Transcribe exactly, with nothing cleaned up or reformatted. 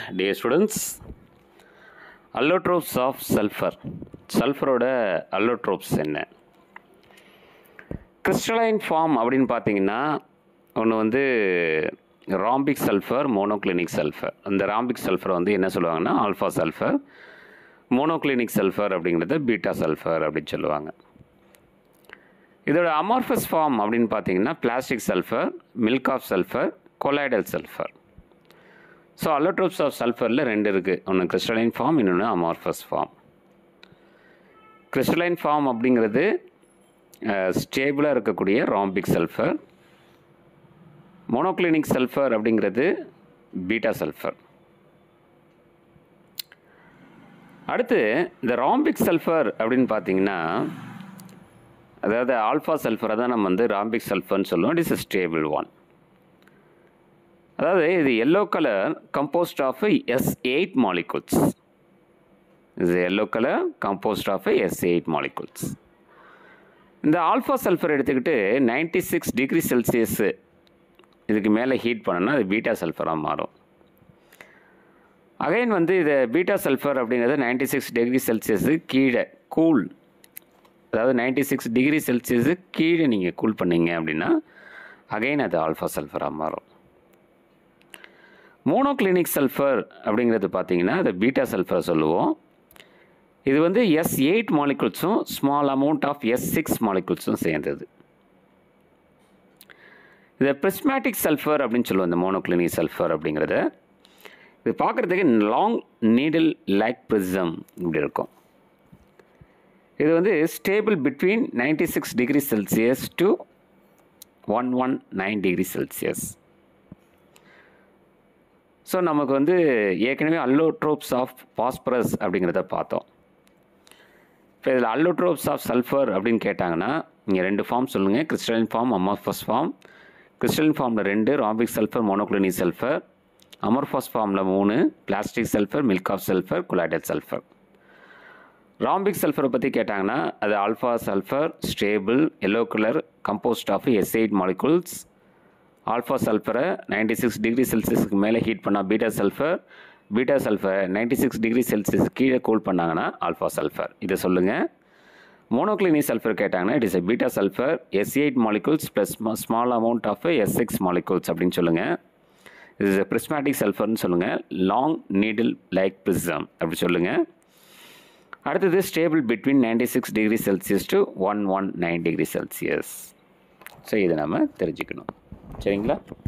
Dear students, allotropes of sulfur. Sulfur allotropes என்ன? Crystalline form அப்படின்னு பார்த்தீங்கன்னா ஒன்று வந்து rhombic sulfur, monoclinic sulfur. அந்த rhombic sulfur வந்து என்ன சொல்லுவாங்கன்னா alpha sulfur, monoclinic sulfur அப்படிங்கிறது beta sulfur அப்படின்னு சொல்லுவாங்க. இதோட amorphous form அப்படின்னு பார்த்தீங்கன்னா plastic sulfur, milk of sulfur, colloidal sulfur. ஸோ allotropes of sulfurல ரெண்டு இருக்குது. ஒன்று crystalline form, இன்னொன்று amorphous form. crystalline form அப்படிங்கிறது ஸ்டேபிளாக இருக்கக்கூடிய rhombic sulfur. monoclinic sulfur அப்படிங்கிறது beta sulfur. அடுத்து இந்த rhombic sulfur அப்படின்னு பார்த்தீங்கன்னா அதாவது ஆல்ஃபா சல்ஃபரை தான் நம்ம வந்து rhombic sulfurன்னு சொல்லுவோம். It is a stable one. அதாவது இது yellow color composed of S eight molecules. இது yellow color composed of S eight molecules. இந்த ஆல்ஃபா சல்ஃபர் எடுத்துக்கிட்டு நைன்டி சிக்ஸ் டிகிரி செல்சியஸ் இதுக்கு மேலே ஹீட் பண்ணோன்னா அது பீட்டா சல்ஃபராக மாறும். அகைன் வந்து இது பீட்டா சல்ஃபர் அப்படிங்கிறது நைன்டி சிக்ஸ் டிகிரி செல்சியஸு கீழே கூல், அதாவது நைன்டி சிக்ஸ் டிகிரி செல்சியஸு கீழே நீங்கள் கூல் பண்ணீங்க அப்படின்னா அகைன் அது ஆல்ஃபா சல்ஃபராக மாறும். மோனோக்ளினிக் சல்ஃபர் அப்படிங்கிறது பார்த்தீங்கன்னா அது பீட்டா சல்ஃபரை சொல்லுவோம். இது வந்து எஸ் எயிட் மாலிகுல்ஸும் small amount of S six மாலிகுல்ஸும் சேர்ந்தது. இது பிரிஸ்மேட்டிக் சல்ஃபர் அப்படின்னு சொல்லுவோம். இந்த மோனோக்ளினிக் சல்ஃபர் அப்படிங்கிறத இது பார்க்குறதுக்கு லாங் நீடில் லைக் ப்ரிசம் இப்படி இருக்கும். இது வந்து stable between ninety six degree Celsius to one one nine degree Celsius. So நமக்கு வந்து ஏற்கனவே அல்லோட்ரோப்ஸ் ஆஃப் பாஸ்பரஸ் அப்படிங்கிறத பார்த்தோம். இப்போ இதில் அல்லோட்ரோப்ஸ் ஆஃப் சல்ஃபர் அப்படின்னு கேட்டாங்கன்னா இங்கே ரெண்டு ஃபார்ம் சொல்லுங்கள். Crystalline form, amorphous form. Crystalline ஃபார்மில் ரெண்டு, rhombic sulphur, monoclinic sulphur. Amorphous ஃபார்மில் மூணு, plastic sulphur, milk of sulphur, colloidal sulphur. Rhombic சல்ஃபரை பற்றி கேட்டாங்கன்னா அது alpha sulphur, stable, yellow colour, composed of S eight molecules. Alpha சல்ஃபரை நைன்டி சிக்ஸ் டிகிரி செல்சியஸுக்கு மேலே ஹீட் பண்ணால் beta sulphur, beta sulphur ninety six degree Celsius கீழே cool பண்ணாங்கன்னா ஆல்ஃபா சல்ஃபர். இதை சொல்லுங்கள். மோனோக்ளினிக் சல்ஃபர் கேட்டாங்கன்னா it is a beta sulphur, S eight molecules plus small amount of S six molecules அப்படின்னு சொல்லுங்கள். இது இஸ் எ பிரிஸ்மேட்டிக் சல்ஃபர்னு சொல்லுங்கள். Long needle like prism அப்படி சொல்லுங்கள். அடுத்தது stable between ninety six degree Celsius to one one nine degree Celsius. So இதை நம்ம தெரிஞ்சுக்கணும். சரிங்களா?